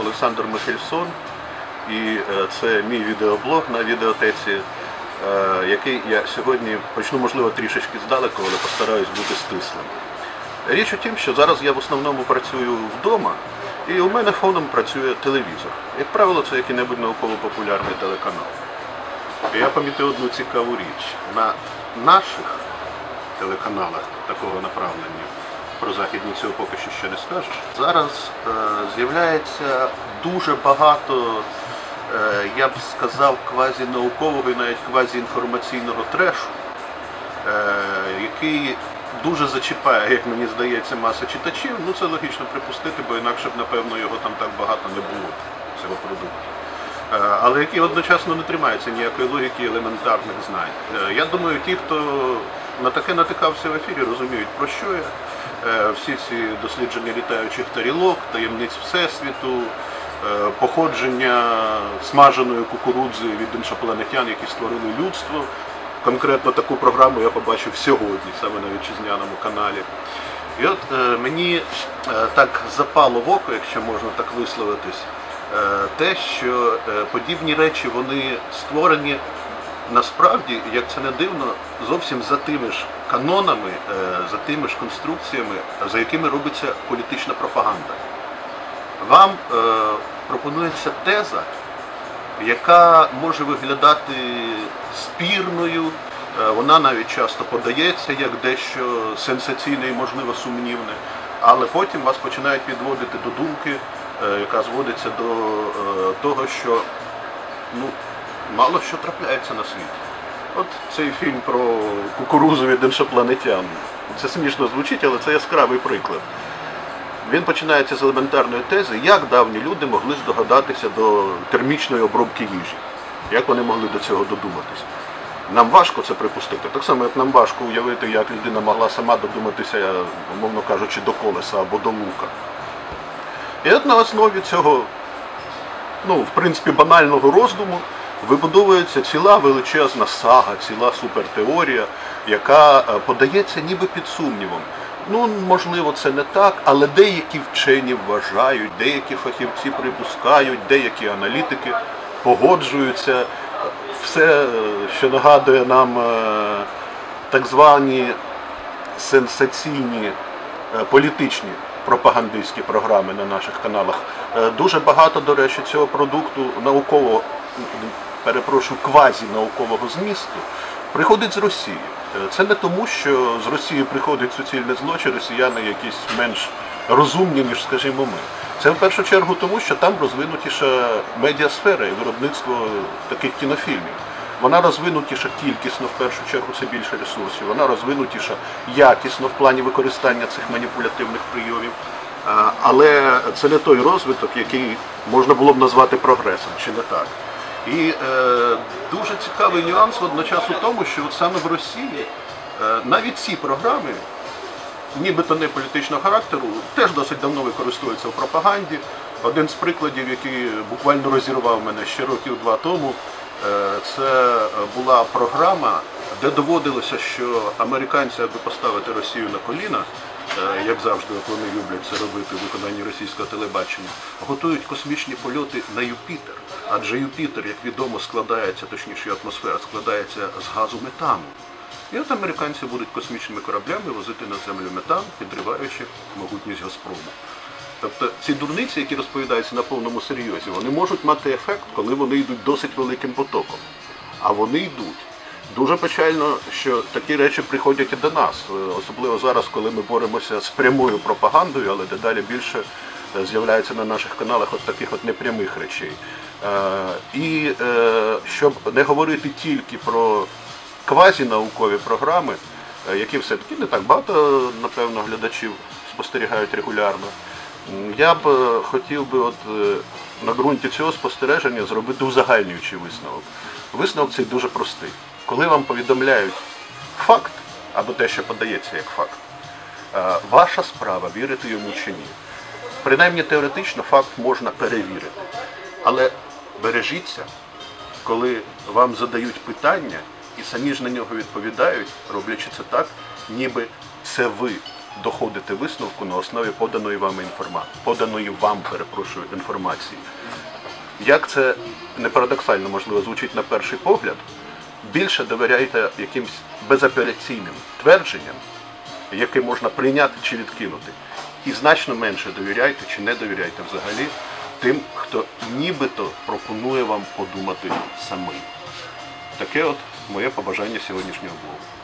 Олександр Михельсон, і це мій відеоблог на відеотеці, який я сьогодні почну, можливо, трішечки здалеку, але постараюсь бути стислим. Річ у тім, що зараз я в основному працюю вдома, і у мене фоном працює телевізор. Як правило, це який-небудь науково-популярний телеканал. І я помітив одну цікаву річ. На наших телеканалах такого направлення, про західні цього поки що ще не скажеш, зараз з'являється дуже багато, я б сказав, квазінаукового і навіть квазіінформаційного трешу, який дуже зачіпає, як мені здається, маса читачів. Ну, це логічно припустити, бо інакше б, напевно, його там так багато не було, цього продукту. Але який одночасно не тримається ніякої логіки елементарних знань. Я думаю, ті, хто на таке натикався в ефірі, розуміють, про що я. Всі ці дослідження літаючих тарілок, таємниць Всесвіту, походження смаженої кукурудзи від іншопланетян, які створили людство. Конкретно таку програму я побачив сьогодні, саме на вітчизняному каналі. І от мені так запало в око, якщо можна так висловитись, те, що подібні речі, вони створені насправді, як це не дивно, зовсім за тими ж канонами, за тими ж конструкціями, за якими робиться політична пропаганда. Вам пропонується теза, яка може виглядати спірною, вона навіть часто подається як дещо сенсаційне і, можливо, сумнівне, але потім вас починають підводити до думки, яка зводиться до того, що мало що трапляється на світі. От цей фільм про кукурудзу від іншопланетян. Це смішно звучить, але це яскравий приклад. Він починається з елементарної тези, як давні люди могли здогадатися до термічної обробки їжі. Як вони могли до цього додуматися. Нам важко це припустити. Так само, як нам важко уявити, як людина могла сама додуматися, умовно кажучи, до колеса або до лука. І от на основі цього, в принципі, банального роздуму вибудовується ціла величезна сага, ціла супертеорія, яка подається ніби під сумнівом. Можливо, це не так, але деякі вчені вважають, деякі фахівці припускають, деякі аналітики погоджуються. Все, що нагадує нам так звані сенсаційні політичні пропагандистські програми на наших каналах. Дуже багато, до речі, цього продукту квазінаукового змісту приходить з Росії. Це не тому, що з Росії приходить суцільне зло, чи росіяни якісь менш розумні, ніж, скажімо, ми. Це в першу чергу тому, що там розвинутіша медіасфера і виробництво таких кінофільмів. Вона розвинутіша кількісно, в першу чергу це більше ресурсів, вона розвинутіша якісно в плані використання цих маніпулятивних прийомів. Але це не той розвиток, який можна було б назвати прогресом, чи не так. І дуже цікавий нюанс водночас у тому, що от саме в Росії навіть ці програми, нібито не політичного характеру, теж досить давно використовуються в пропаганді. Один з прикладів, який буквально розірвав мене ще років 2 тому, це була програма, де доводилося, що американці, аби поставити Росію на коліна, як завжди вони люблять це робити в виконанні російського телебачення, готують космічні польоти на Юпітер. Адже Юпітер, як відомо, складається, точніше атмосфера, складається з газу метану. І от американці будуть космічними кораблями возити на землю метан, підриваючи могутність Газпрому. Тобто ці дурниці, які розповідаються на повному серйозі, вони можуть мати ефект, коли вони йдуть досить великим потоком. А вони йдуть. Дуже печально, що такі речі приходять і до нас. Особливо зараз, коли ми боремося з прямою пропагандою, але дедалі більше з'являється на наших каналах от таких от непрямих речей. І щоб не говорити тільки про квазінаукові програми, які все-таки не так багато, напевно, глядачів спостерігають регулярно, я б хотів би на ґрунті цього спостереження зробити узагальнюючий висновок. Висновок цей дуже простий. Коли вам повідомляють факт, або те, що подається як факт, ваша справа, вірити йому чи ні. Принаймні теоретично факт можна перевірити. Але бережіться, коли вам задають питання і самі ж на нього відповідають, роблячи це так, ніби це ви доходите висновку на основі поданої вам інформації. Як це не парадоксально, можливо, звучить на перший погляд, більше довіряйте якимсь безапеляційним твердженням, яке можна прийняти чи відкинути. І значно менше довіряйте чи не довіряйте взагалі тим, хто нібито пропонує вам подумати самим. Таке от моє побажання сьогоднішнього блогу.